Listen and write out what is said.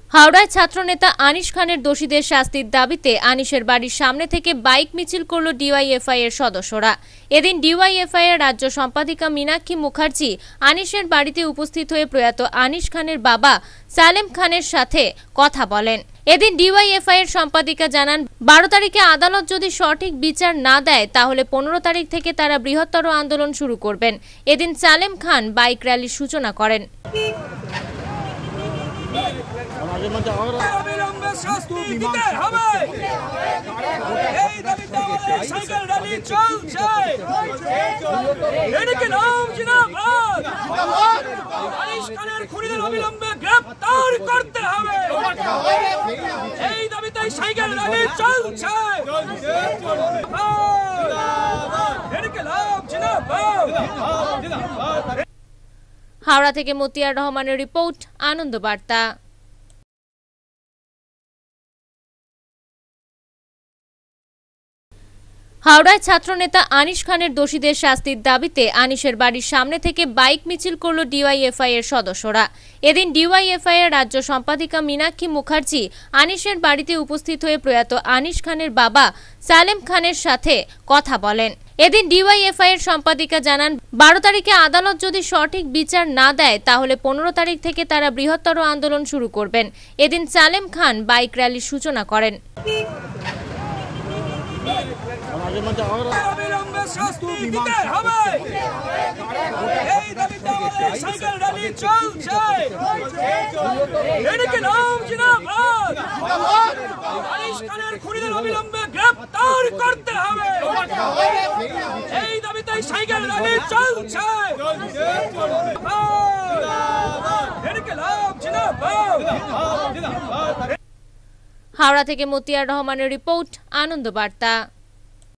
হাওড়ায় ছাত্রনেতা আনিস খানের দোষীদের শাস্তির দাবিতে আনিসের বাড়ির সামনে থেকে বাইক মিছিল করল ডিওয়াইএফআই এর সদস্যরা। এদিন ডিওয়াইএফআই এর রাজ্য সম্পাদিকা মীনাক্ষী মুখার্জি আনিসের বাড়িতে উপস্থিত হয়ে প্রয়াত আনিস খানের বাবা সালেম খানের সাথে কথা বলেন। এদিন ডিওয়াইএফআই এর সম্পাদিকা জানান, 12 তারিখে আদালত যদি সঠিক বিচার না দেয় তাহলে 15 তারিখ থেকে তারা বৃহত্তর আন্দোলন শুরু করবেন। এদিন সালেম খান বাইক র্যালির সূচনা করেন। অবিলম্বে শাস্তি দিতে হবে, এই দাবিতে সাইকেল র্যালি চলছে। এদিকে নাম জিন্দাবাদ, আনিস খানের খুনিদের অবিলম্বে গ্রেফতার করতে হবে, এই দাবিতে সাইকেল র্যালি চলছে। এদিকে নাম জিন্দাবাদ। হাওড়া থেকে মতিয়ার রহমানের রিপোর্ট, আনন্দ বার্তা। হাওড়ায় ছাত্রনেতা আনিস খানের দোষীদের শাস্তির দাবিতে আনিসের বাড়ির সামনে থেকে বাইক মিছিল করল ডিওয়াইএফআই এর সদস্যরা। এদিন ডিওয়াইএফআই এর রাজ্য সম্পাদিকা মীনাক্ষী মুখার্জি আনিসের বাড়িতে উপস্থিত হয়ে প্রয়াত আনিস খানের বাবা সালেম খানের সাথে কথা বলেন। এদিন ডিওয়াইএফআই এর সম্পাদিকা জানান, 12 তারিখে আদালত যদি সঠিক বিচার না দেয় তাহলে 15 তারিখ থেকে তারা বৃহত্তর আন্দোলন শুরু করবেন। এদিন সালেম খান বাইক র্যালির সূচনা করেন। অবিলম্বে শাস্তি দিতে হবে, এই দাবিতে সাইকেল র্যালি চলছে। এদিকে নাম জিন্দাবাদ, আনিস খানের খুনিদের অবিলম্বে গ্রেফতার করতে হবে, এই দাবিতে সাইকেল র্যালি চলছে। এদিকে নাম জিন্দাবাদ। হাওড়া থেকে মতিয়ার রহমানের রিপোর্ট, আনন্দ বার্তা।